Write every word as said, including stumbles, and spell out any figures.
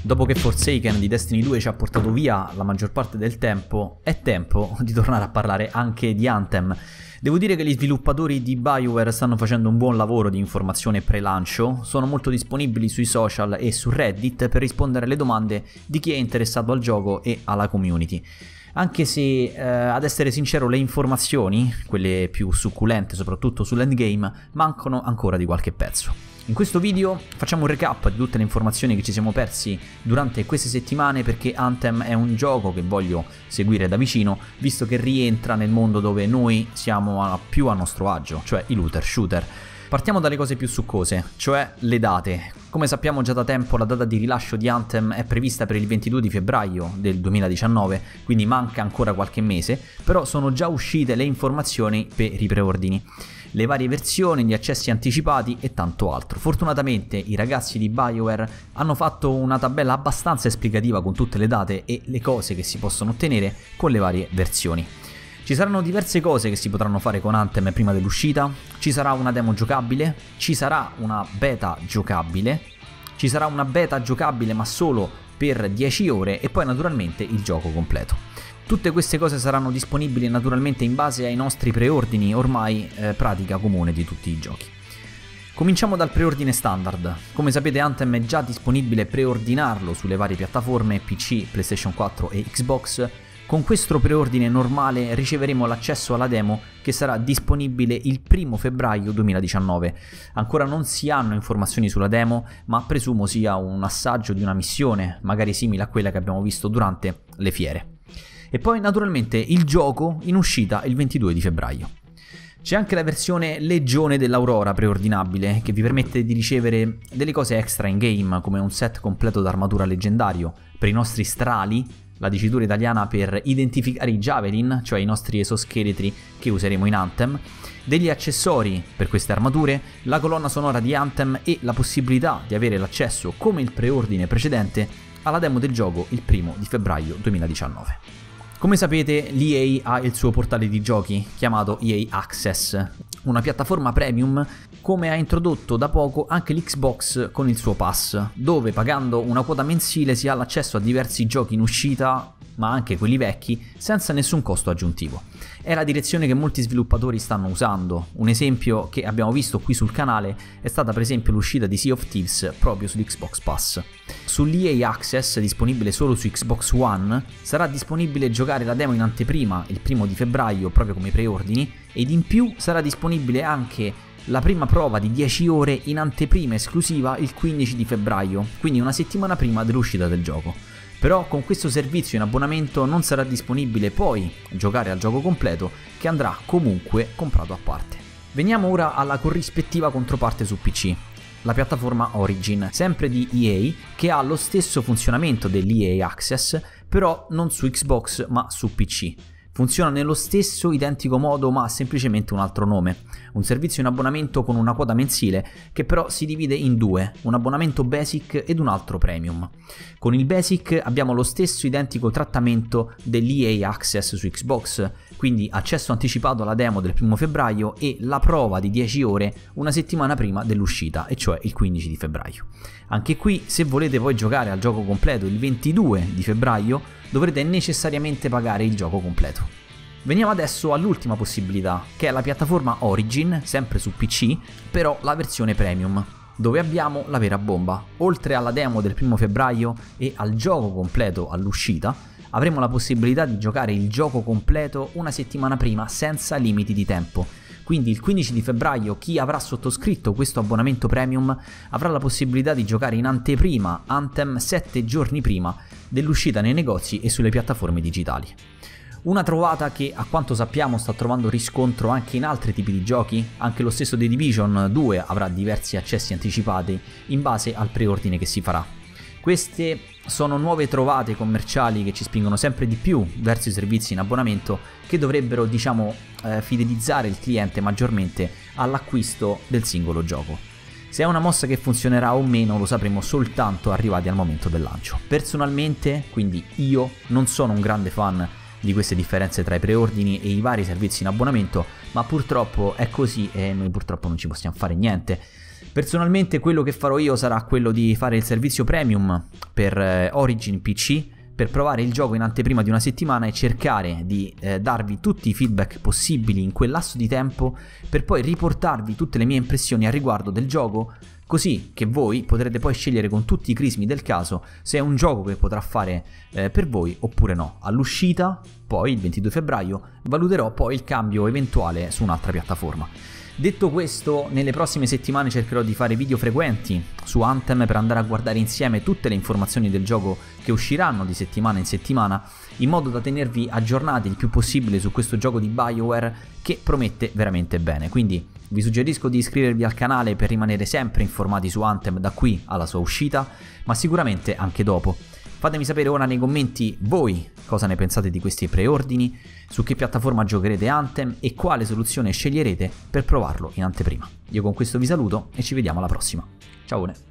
Dopo che Forsaken di Destiny due ci ha portato via la maggior parte del tempo, è tempo di tornare a parlare anche di Anthem. Devo dire che gli sviluppatori di BioWare stanno facendo un buon lavoro di informazione pre-lancio, sono molto disponibili sui social e su Reddit per rispondere alle domande di chi è interessato al gioco e alla community. Anche se, eh, ad essere sincero, le informazioni, quelle più succulente soprattutto sull'endgame, mancano ancora di qualche pezzo. In questo video facciamo un recap di tutte le informazioni che ci siamo persi durante queste settimane, perché Anthem è un gioco che voglio seguire da vicino, visto che rientra nel mondo dove noi siamo a più a nostro agio, cioè i looter shooter. Partiamo dalle cose più succose, cioè le date. Come sappiamo già da tempo, la data di rilascio di Anthem è prevista per il ventidue di febbraio del duemiladiciannove, quindi manca ancora qualche mese, però sono già uscite le informazioni per i preordini, le varie versioni, gli accessi anticipati e tanto altro. Fortunatamente i ragazzi di BioWare hanno fatto una tabella abbastanza esplicativa con tutte le date e le cose che si possono ottenere con le varie versioni. Ci saranno diverse cose che si potranno fare con Anthem prima dell'uscita, ci sarà una demo giocabile, ci sarà una beta giocabile, ci sarà una beta giocabile ma solo per dieci ore e poi naturalmente il gioco completo. Tutte queste cose saranno disponibili naturalmente in base ai nostri preordini, ormai eh, pratica comune di tutti i giochi. Cominciamo dal preordine standard. Come sapete, Anthem è già disponibile preordinarlo sulle varie piattaforme P C, PlayStation quattro e Xbox. Con questo preordine normale riceveremo l'accesso alla demo che sarà disponibile il primo febbraio duemiladiciannove. Ancora non si hanno informazioni sulla demo, ma presumo sia un assaggio di una missione, magari simile a quella che abbiamo visto durante le fiere. E poi naturalmente il gioco in uscita il ventidue di febbraio. C'è anche la versione Legione dell'Aurora preordinabile, che vi permette di ricevere delle cose extra in game, come un set completo d'armatura leggendario per i nostri strali, la dicitura italiana per identificare i Javelin, cioè i nostri esoscheletri che useremo in Anthem, degli accessori per queste armature, la colonna sonora di Anthem e la possibilità di avere l'accesso, come il preordine precedente, alla demo del gioco il primo di febbraio duemiladiciannove. Come sapete, l'E A ha il suo portale di giochi chiamato E A Access, una piattaforma premium, come ha introdotto da poco anche l'Xbox con il suo pass, dove pagando una quota mensile si ha l'accesso a diversi giochi in uscita, ma anche quelli vecchi, senza nessun costo aggiuntivo. È la direzione che molti sviluppatori stanno usando. Un esempio che abbiamo visto qui sul canale è stata per esempio l'uscita di Sea of Thieves proprio sull'Xbox Pass. Sull'E A Access, disponibile solo su Xbox One, sarà disponibile giocare la demo in anteprima il primo di febbraio proprio come preordini, ed in più sarà disponibile anche la prima prova di dieci ore in anteprima esclusiva il quindici di febbraio, quindi una settimana prima dell'uscita del gioco. Però con questo servizio in abbonamento non sarà disponibile poi giocare al gioco completo, che andrà comunque comprato a parte. Veniamo ora alla corrispettiva controparte su P C, la piattaforma Origin, sempre di E A, che ha lo stesso funzionamento dell'E A Access, però non su Xbox ma su P C. Funziona nello stesso identico modo ma ha semplicemente un altro nome, un servizio in abbonamento con una quota mensile che però si divide in due, un abbonamento basic ed un altro premium. Con il basic abbiamo lo stesso identico trattamento dell'E A Access su Xbox, quindi accesso anticipato alla demo del primo febbraio e la prova di dieci ore una settimana prima dell'uscita, e cioè il quindici di febbraio. Anche qui, se volete poi giocare al gioco completo il ventidue di febbraio, dovrete necessariamente pagare il gioco completo. Veniamo adesso all'ultima possibilità, che è la piattaforma Origin, sempre su P C, però la versione premium, dove abbiamo la vera bomba. Oltre alla demo del primo febbraio e al gioco completo all'uscita, avremo la possibilità di giocare il gioco completo una settimana prima senza limiti di tempo. Quindi il quindici di febbraio chi avrà sottoscritto questo abbonamento premium avrà la possibilità di giocare in anteprima Anthem sette giorni prima dell'uscita nei negozi e sulle piattaforme digitali. Una trovata che a quanto sappiamo sta trovando riscontro anche in altri tipi di giochi. Anche lo stesso The Division due avrà diversi accessi anticipati in base al preordine che si farà. Queste sono nuove trovate commerciali che ci spingono sempre di più verso i servizi in abbonamento, che dovrebbero, diciamo, eh, fidelizzare il cliente maggiormente all'acquisto del singolo gioco. Se è una mossa che funzionerà o meno lo sapremo soltanto arrivati al momento del lancio. Personalmente, quindi io, non sono un grande fan di queste differenze tra i preordini e i vari servizi in abbonamento, ma purtroppo è così e noi purtroppo non ci possiamo fare niente. Personalmente quello che farò io sarà quello di fare il servizio premium per eh, Origin P C, per provare il gioco in anteprima di una settimana e cercare di eh, darvi tutti i feedback possibili in quel lasso di tempo, per poi riportarvi tutte le mie impressioni a riguardo del gioco, così che voi potrete poi scegliere con tutti i crismi del caso se è un gioco che potrà fare eh, per voi oppure no. All'uscita, poi il ventidue febbraio, valuterò poi il cambio eventuale su un'altra piattaforma. Detto questo, nelle prossime settimane cercherò di fare video frequenti su Anthem per andare a guardare insieme tutte le informazioni del gioco che usciranno di settimana in settimana, in modo da tenervi aggiornati il più possibile su questo gioco di BioWare che promette veramente bene. Quindi vi suggerisco di iscrivervi al canale per rimanere sempre informati su Anthem da qui alla sua uscita, ma sicuramente anche dopo. Fatemi sapere ora nei commenti voi cosa ne pensate di questi preordini, su che piattaforma giocherete Anthem e quale soluzione sceglierete per provarlo in anteprima. Io con questo vi saluto e ci vediamo alla prossima. Ciao!